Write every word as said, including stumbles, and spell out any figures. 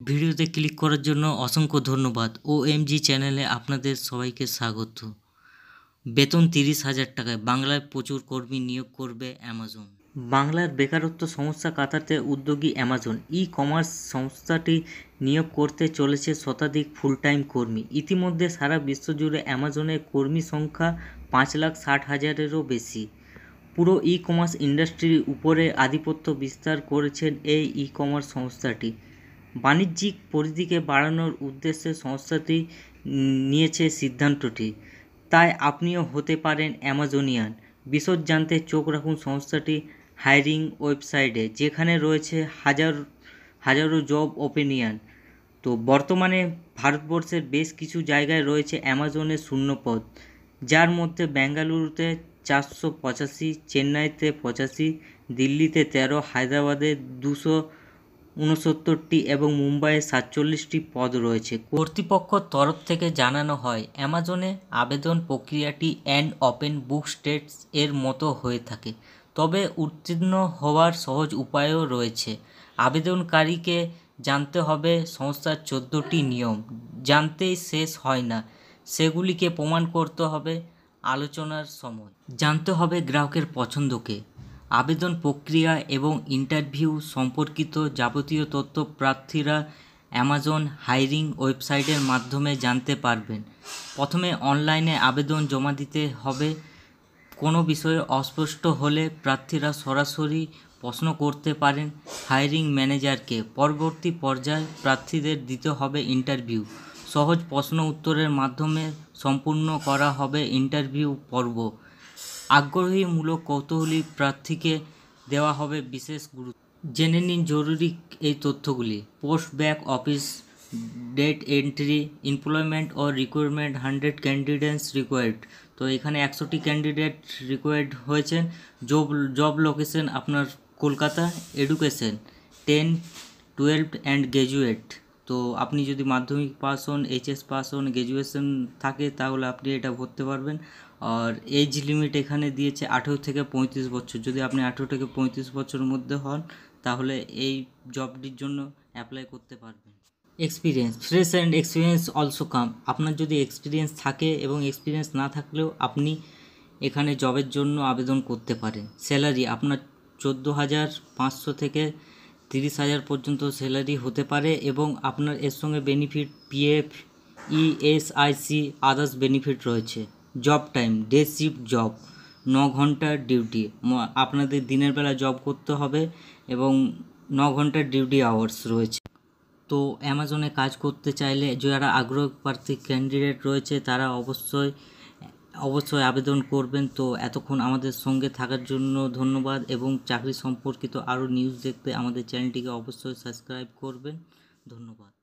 ভিডিওতে ক্লিক করার জন্য অসংখ্য ধন্যবাদ। ওএমজি চ্যানেলে আপনাদের সবাইকে স্বাগত। বেতন তিরিশ হাজার টাকায় বাংলায় প্রচুর কর্মী নিয়োগ করবে অ্যামাজন। বাংলার বেকারত্ব সমস্যা কাটাতে উদ্যোগী অ্যামাজন ই কমার্স সংস্থাটি নিয়োগ করতে চলেছে শতাধিক ফুল টাইম কর্মী। ইতিমধ্যে সারা বিশ্বজুড়ে অ্যামাজনের কর্মী সংখ্যা পাঁচ লাখ ষাট হাজারেরও বেশি। পুরো ই কমার্স ইন্ডাস্ট্রির উপরে আধিপত্য বিস্তার করেছেন এই ই কমার্স সংস্থাটি। বাণিজ্যিক পরিধিকে বাড়ানোর উদ্দেশ্যে সংস্থাটি নিয়েছে সিদ্ধান্তটি। তাই আপনিও হতে পারেন অ্যামাজনিয়ান। বিশদ জানতে চোখ রাখুন সংস্থাটি হায়ারিং ওয়েবসাইটে, যেখানে রয়েছে হাজার হাজারো জব ওপেনিয়ন। তো বর্তমানে ভারতবর্ষের বেশ কিছু জায়গায় রয়েছে অ্যামাজনের শূন্যপদ, যার মধ্যে বেঙ্গালুরুতে চারশো পঁচাশি, চেন্নাইতে পঁচাশি, দিল্লিতে তেরো, হায়দ্রাবাদে দুশো উনসত্তরটি এবং মুম্বাইয়ে সাতচল্লিশটি পদ রয়েছে। কর্তৃপক্ষর তরফ থেকে জানানো হয়, অ্যামাজনে আবেদন প্রক্রিয়াটি অ্যান্ড ওপেন বুক টেস্ট এর মতো হয়ে থাকে, তবে উত্তীর্ণ হওয়ার সহজ উপায়ও রয়েছে। আবেদনকারীকে জানতে হবে সংস্থার চোদ্দোটি নিয়ম, জানতেই শেষ হয় না, সেগুলিকে প্রমাণ করতে হবে আলোচনার সময়। জানতে হবে গ্রাহকের পছন্দকে। আবেদন প্রক্রিয়া এবং ইন্টারভিউ সম্পর্কিত যাবতীয় তথ্য প্রার্থীরা অ্যামাজন হায়ারিং ওয়েবসাইটের মাধ্যমে জানতে পারবেন। প্রথমে অনলাইনে আবেদন জমা দিতে হবে। কোনো বিষয়ে অস্পষ্ট হলে প্রার্থীরা সরাসরি প্রশ্ন করতে পারেন হায়ারিং ম্যানেজারকে। পরবর্তী পর্যায়ে প্রার্থীদের দিতে হবে ইন্টারভিউ। সহজ প্রশ্ন উত্তরের মাধ্যমে সম্পূর্ণ করা হবে ইন্টারভিউ পর্ব। আগ্রহীমূলক কৌতূহলী প্রার্থীকে দেওয়া হবে বিশেষ গুরুত্ব। জেনে নিন জরুরি এই তথ্যগুলি। Post back office, date entry, employment ও রিক্রুটমেন্ট, হান্ড্রেড ক্যান্ডিডেটস রিকোয়ার্ড। তো এখানে একশোটি ক্যান্ডিডেট রিকোয়ার্ড হয়েছেন। জব জব লোকেশন আপনার Kolkata. Education ten, twelve and graduate. তো আপনি যদি মাধ্যমিক পাস হন, এইচএস পাস হন, গ্র্যাজুয়েশন থাকে, তাহলে আপনি এটা ভরতে পারবেন। আর এজ লিমিট এখানে দিয়েছে আঠেরো থেকে পঁয়ত্রিশ বছর। যদি আপনি আঠেরো থেকে পঁয়ত্রিশ বছরের মধ্যে হন, তাহলে এই জবটির জন্য অ্যাপ্লাই করতে পারবেন। Experience, fresh and experience also come. আপনার যদি এক্সপিরিয়েন্স থাকে এবং এক্সপিরিয়েন্স না থাকলেও আপনি এখানে জবের জন্য আবেদন করতে পারেন। স্যালারি আপনার চোদ্দো হাজার পাঁচশো থেকে তিরিশ হাজার পর্যন্ত স্যালারি হতে পারে এবং আপনার এর সঙ্গে benefit PF, ESIC, others benefit রয়েছে। Job time, day shift job, ন ঘন্টার ডিউটি। আপনাদের দিনের বেলা জব করতে হবে এবং ন ঘন্টার ডিউটি আওয়ার্স রয়েছে। তো অ্যামাজনে কাজ করতে চাইলে যারা আগ্রহ প্রার্থী ক্যান্ডিডেট রয়েছে, তারা অবশ্যই অবশ্যই আবেদন করবেন। তো এতক্ষণ আমাদের সঙ্গে থাকার জন্য ধন্যবাদ এবং চাকরি সম্পর্কিত আরও নিউজ দেখতে আমাদের চ্যানেলটিকে অবশ্যই সাবস্ক্রাইব করবেন। ধন্যবাদ।